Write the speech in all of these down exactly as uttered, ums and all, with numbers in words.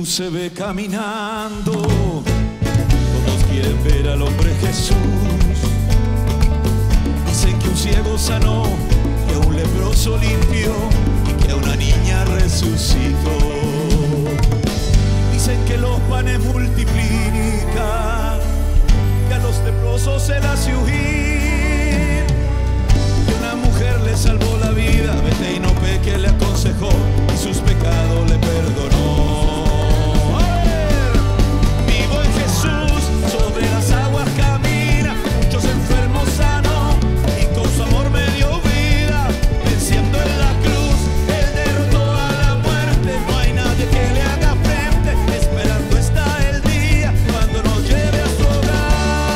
se ve caminando. Todos quieren ver al hombre Jesús. Dicen que un ciego sanó, que un leproso limpió y que a una niña resucitó. Dicen que los panes multiplican, que a los leprosos se la hace huir, que una mujer le salvó la vida, vete y no peque, le aconsejó y sus pecados le perdonó. A ver, vivo en Jesús, sobre las aguas camina, muchos enfermos sanó y con su amor me dio vida, venciendo en la cruz, él derrotó a la muerte, no hay nadie que le haga frente, esperando está el día cuando nos lleve a su hogar.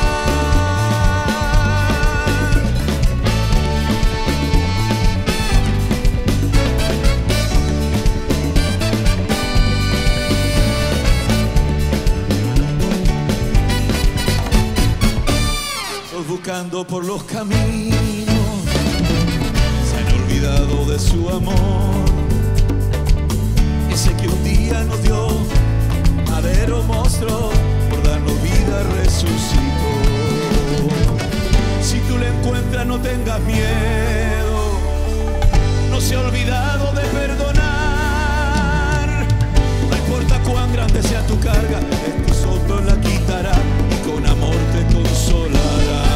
Buscando por los caminos, se han olvidado de su amor, ese que un día nos dio, madero mostró, por darnos vida resucitó. Si tú le encuentras no tengas miedo, no se ha olvidado de perdonar, no importa cuán grande sea tu carga, Él tu soto la quitará y con amor te consolará.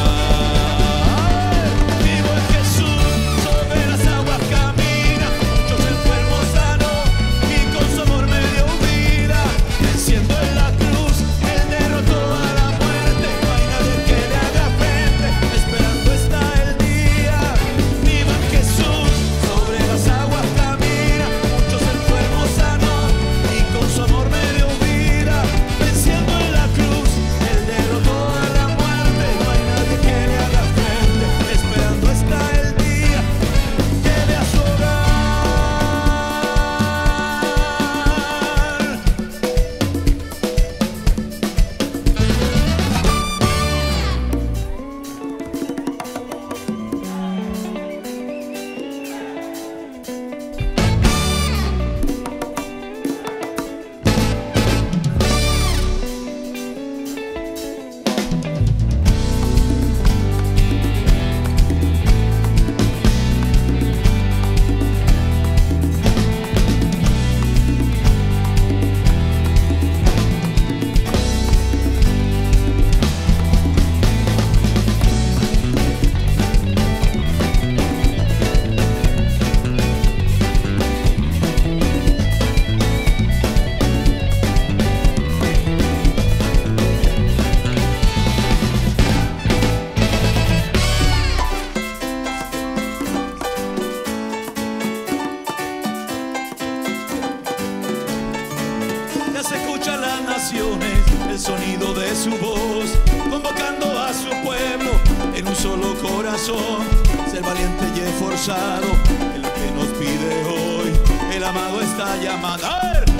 El sonido de su voz, convocando a su pueblo en un solo corazón. Ser valiente y esforzado es lo que nos pide hoy. El amado está llamando. ¡A ver!